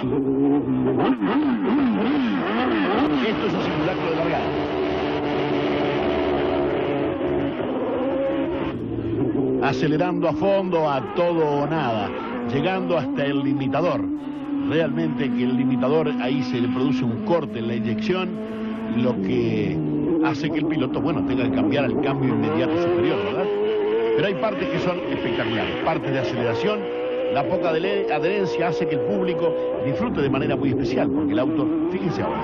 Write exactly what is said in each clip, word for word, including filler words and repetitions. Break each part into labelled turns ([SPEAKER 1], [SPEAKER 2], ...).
[SPEAKER 1] Esto es un simulacro de largada. Acelerando a fondo a todo o nada, llegando hasta el limitador. Realmente que el limitador, ahí se le produce un corte en la eyección, lo que hace que el piloto, bueno, tenga que cambiar al cambio inmediato superior, ¿verdad? Pero hay partes que son espectaculares, partes de aceleración. La poca adherencia hace que el público disfrute de manera muy especial, porque el auto, fíjense ahora.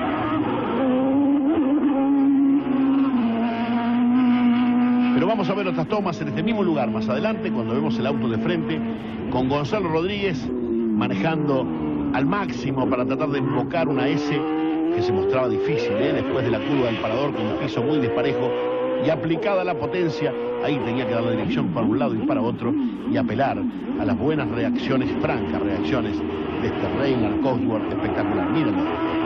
[SPEAKER 1] Pero vamos a ver otras tomas en este mismo lugar más adelante, cuando vemos el auto de frente, con Gonzalo Rodríguez manejando al máximo para tratar de invocar una S que se mostraba difícil, ¿eh? Después de la curva del parador, con un piso muy desparejo y aplicada la potencia, ahí tenía que dar la dirección para un lado y para otro y apelar a las buenas reacciones, francas reacciones de este Reynard Cosworth espectacular. Mírenlo.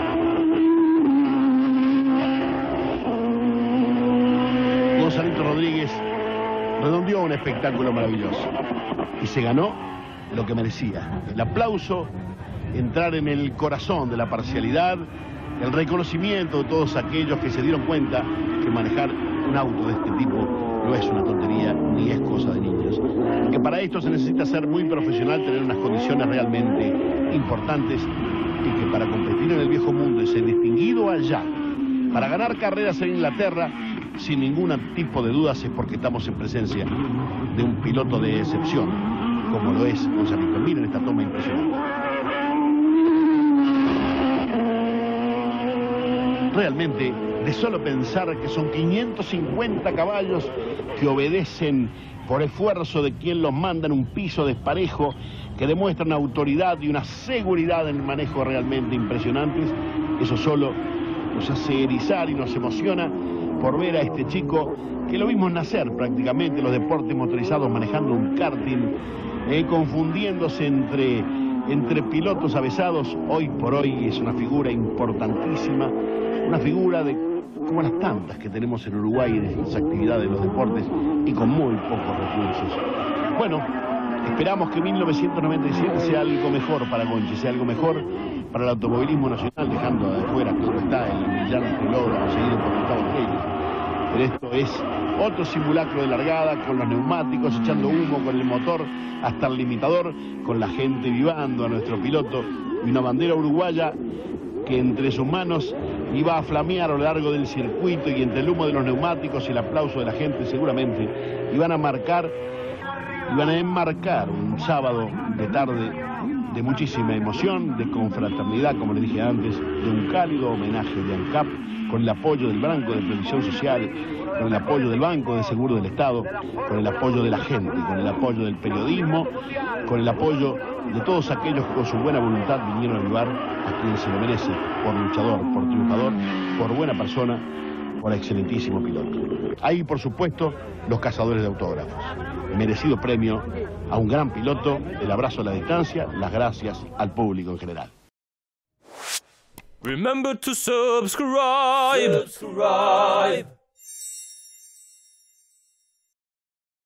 [SPEAKER 1] Gonzalito Rodríguez redondeó un espectáculo maravilloso y se ganó lo que merecía: el aplauso, entrar en el corazón de la parcialidad, el reconocimiento de todos aquellos que se dieron cuenta que manejar un auto de este tipo no es una tontería ni es cosa de niños, que para esto se necesita ser muy profesional, tener unas condiciones realmente importantes, y que para competir en el viejo mundo y ser distinguido allá, para ganar carreras en Inglaterra, sin ningún tipo de dudas, es porque estamos en presencia de un piloto de excepción, como lo es Gonzalito. Miren esta toma impresionante. Realmente, de solo pensar que son quinientos cincuenta caballos que obedecen por esfuerzo de quien los manda en un piso desparejo, que demuestran una autoridad y una seguridad en el manejo realmente impresionantes, eso solo nos hace erizar y nos emociona por ver a este chico que lo vimos nacer prácticamente en los deportes motorizados, manejando un karting, eh, confundiéndose entre, entre pilotos avesados. Hoy por hoy es una figura importantísima, una figura de como las tantas que tenemos en Uruguay en estas actividades de los deportes y con muy pocos recursos. Bueno, esperamos que mil novecientos noventa y siete sea algo mejor para Gonchi, sea algo mejor para el automovilismo nacional, dejando de fuera, claro está, el brillante logro conseguido por Gustavo Reyes. Pero esto es otro simulacro de largada, con los neumáticos echando humo, con el motor hasta el limitador, con la gente vivando a nuestro piloto y una bandera uruguaya que entre sus manos iba a flamear a lo largo del circuito, y entre el humo de los neumáticos y el aplauso de la gente seguramente iban a marcar, iban a enmarcar un sábado de tarde de muchísima emoción, de confraternidad, como le dije antes, de un cálido homenaje de ANCAP, con el apoyo del Banco de Previsión Social, con el apoyo del Banco de Seguro del Estado, con el apoyo de la gente, con el apoyo del periodismo, con el apoyo de todos aquellos que con su buena voluntad vinieron a ayudar a quien se lo merece, por luchador, por triunfador, por buena persona, por excelentísimo piloto. Ahí, por supuesto, los cazadores de autógrafos. Merecido premio a un gran piloto, el abrazo a la distancia, las gracias al público en general.
[SPEAKER 2] Remember to subscribe. Subscribe.